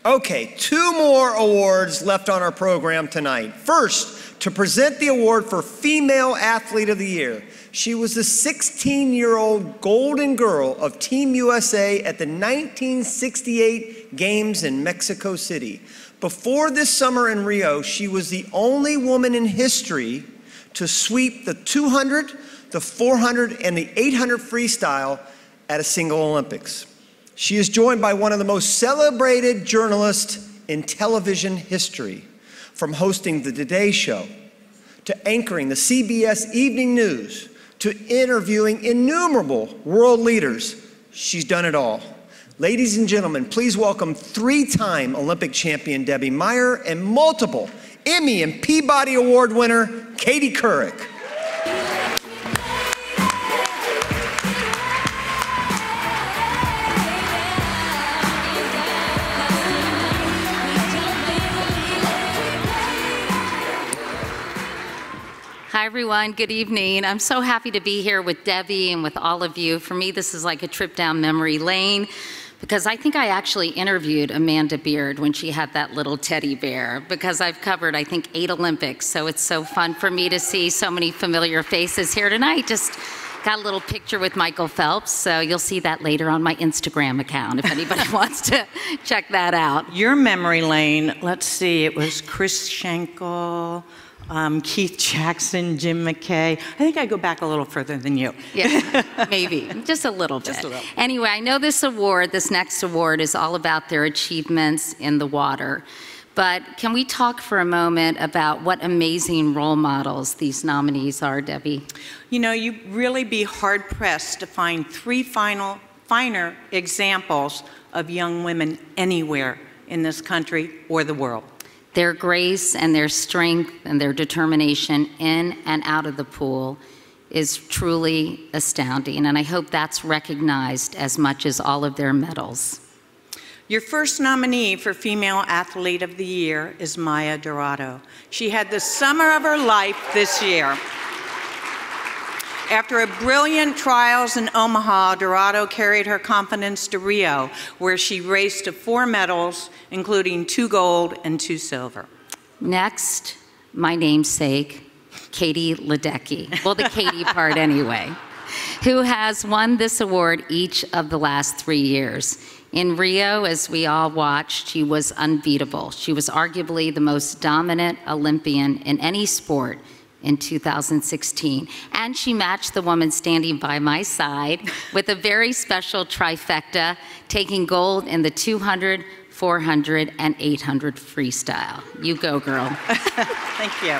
Okay, two more awards left on our program tonight. First, to present the award for Female Athlete of the Year. She was the 16-year-old Golden Girl of Team USA at the 1968 Games in Mexico City. Before this summer in Rio, she was the only woman in history to sweep the 200, the 400, and the 800 freestyle at a single Olympics. She is joined by one of the most celebrated journalists in television history, from hosting the Today Show, to anchoring the CBS Evening News, to interviewing innumerable world leaders. She's done it all. Ladies and gentlemen, please welcome three-time Olympic champion Debbie Meyer and multiple Emmy and Peabody Award winner Katie Couric. Hi everyone, good evening. I'm so happy to be here with Debbie and with all of you. For me, this is like a trip down memory lane because I think I actually interviewed Amanda Beard when she had that little teddy bear, because I've covered, I think, 8 Olympics. So it's so fun for me to see so many familiar faces here tonight. Just got a little picture with Michael Phelps, so you'll see that later on my Instagram account if anybody wants to check that out. Your memory lane, let's see, it was Chris Schenkel, Keith Jackson, Jim McKay. I think I go back a little further than you. Yeah, maybe, just a little bit. Just a little. Anyway, I know this award, this next award, is all about their achievements in the water. But can we talk for a moment about what amazing role models these nominees are, Debbie? You know, you'd really be hard-pressed to find 3 finer examples of young women anywhere in this country or the world. Their grace and their strength and their determination in and out of the pool is truly astounding, and I hope that's recognized as much as all of their medals. Your first nominee for Female Athlete of the Year is Maya Dorado. She had the summer of her life this year. After a brilliant trials in Omaha, Dorado carried her confidence to Rio, where she raced to 4 medals, including 2 gold and 2 silver. Next, my namesake, Katie Ledecky. Well, the Katie part anyway, who has won this award each of the last 3 years. In Rio, as we all watched, she was unbeatable. She was arguably the most dominant Olympian in any sport in 2016. And she matched the woman standing by my side with a very special trifecta, taking gold in the 200, 400, and 800 freestyle. You go, girl. Thank you.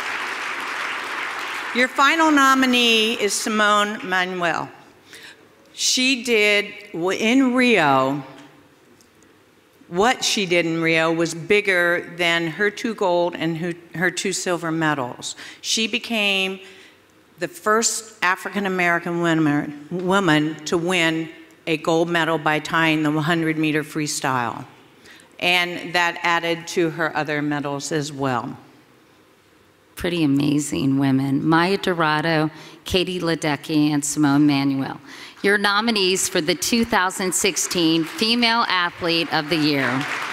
Your final nominee is Simone Manuel. She did in Rio, what she did in Rio was bigger than her 2 gold and her 2 silver medals. She became the first African-American woman to win a gold medal by tying the 100-meter freestyle. And that added to her other medals as well. Pretty amazing women. Maya Dorado, Katie Ledecky, and Simone Manuel. Your nominees for the 2016 Female Athlete of the Year.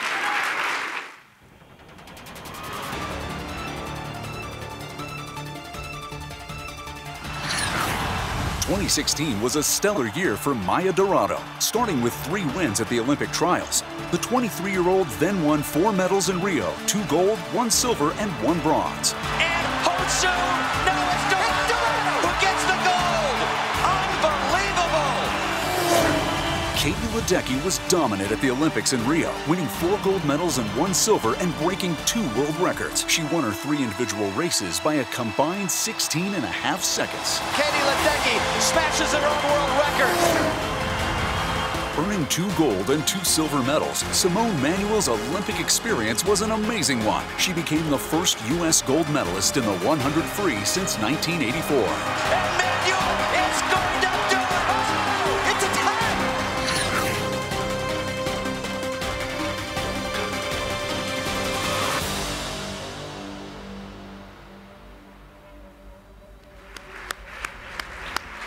2016 was a stellar year for Maya Dorado, starting with 3 wins at the Olympic trials. The 23-year-old then won 4 medals in Rio, 2 gold, 1 silver, and 1 bronze. And Hotsu, no, it's Dorado who gets the gold! Unbelievable! Katie Ledecky was dominant at the Olympics in Rio, winning 4 gold medals and 1 silver and breaking 2 world records. She won her 3 individual races by a combined 16.5 seconds. Katie Ledecky smashes her own world record. Earning 2 gold and 2 silver medals, Simone Manuel's Olympic experience was an amazing one. She became the first U.S. gold medalist in the 100 free since 1984. And Manuel is going to do it! Oh, it's a tie!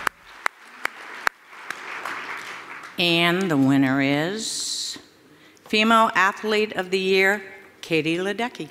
And the winner is Female Athlete of the Year, Katie Ledecky.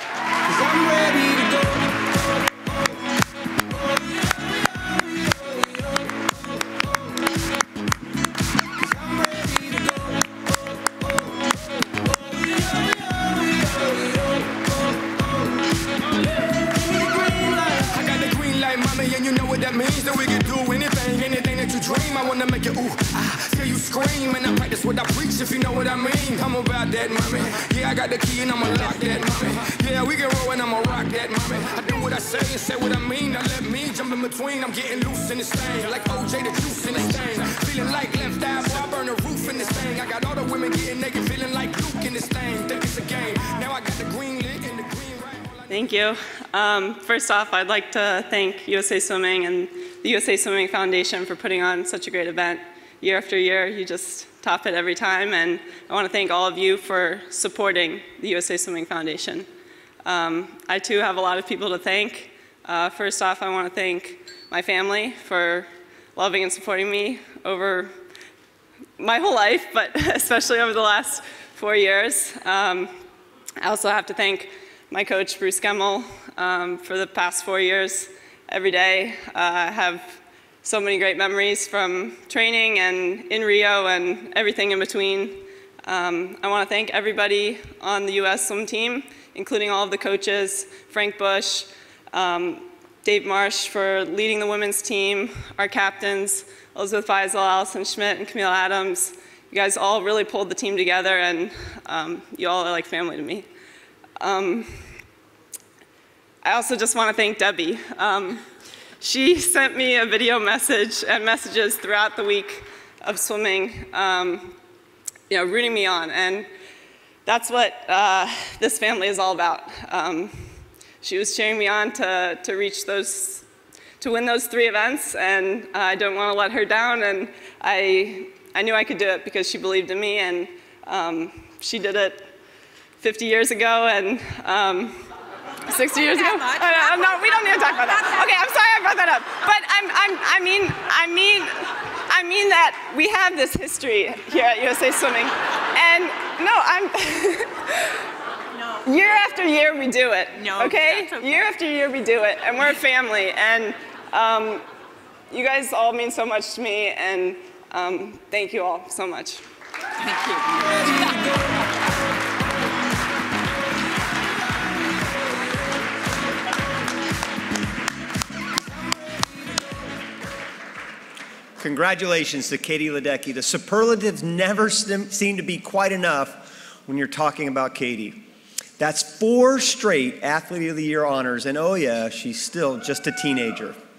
And you know what that means, that we can do anything that you dream. I wanna make you ooh, hear you scream, and I practice what I preach, if you know what I mean. I'm about that, mommy. Yeah, I got the key and I'ma lock that, mommy. Yeah, we can roll and I'ma rock that, mommy. I do what I say and say what I mean. Now let me jump in between. I'm getting loose in this thing, like OJ the juice in this thing. Feeling like left eye, boy, I burn the roof in this thing. I got all the women getting naked, feeling like Luke in this thing. Think it's a game. Now I got the green lit and the green right. Thank you. First off, I'd like to thank USA Swimming and the USA Swimming Foundation for putting on such a great event year after year. You just top it every time, and I want to thank all of you for supporting the USA Swimming Foundation. I too have a lot of people to thank. First off, I want to thank my family for loving and supporting me over my whole life, but especially over the last 4 years. I also have to thank my coach, Bruce Gemmel, for the past 4 years. Every day, I have so many great memories from training and in Rio and everything in between. I want to thank everybody on the U.S. swim team, including all of the coaches, Frank Bush, Dave Marsh for leading the women's team, our captains, Elizabeth Feisel, Allison Schmidt, and Camille Adams. You guys all really pulled the team together, and you all are like family to me. I also just want to thank Debbie. She sent me a video message and messages throughout the week of swimming, rooting me on, and that's what this family is all about. She was cheering me on to win those 3 events, and I don't want to let her down, and I knew I could do it because she believed in me, and she did it 50 years ago, and 60 years ago? No, we don't need to talk about that. Okay, I'm sorry I brought that up. But I mean that we have this history here at USA Swimming. And no, year after year we do it. No, okay? Year after year we do it, and we're a family. And you guys all mean so much to me, and thank you all so much. Thank you. Congratulations to Katie Ledecky. The superlatives never seem to be quite enough when you're talking about Katie. That's 4 straight Athlete of the Year honors, and oh yeah, she's still just a teenager.